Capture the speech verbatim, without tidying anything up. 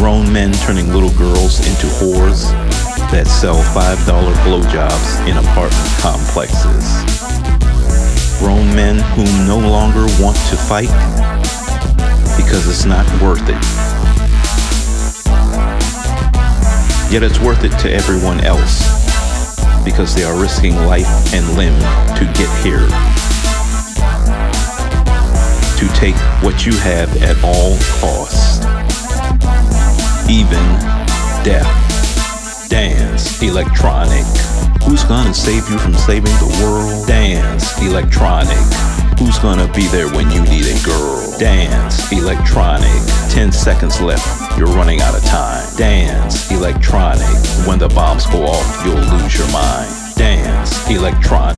Grown men turning little girls into whores that sell five dollar blowjobs in apartment complexes. Grown men who no longer want to fight because it's not worth it. Yet it's worth it to everyone else because they are risking life and limb to get here. To take what you have at all costs, even death. Dance Electronic. Who's gonna save you from saving the world? Dance Electronic. Who's gonna be there when you need a girl? Dance Electronic. Ten seconds left, you're running out of time. Dance Electronic. When the bombs go off, you'll lose your mind. Dance Electronic.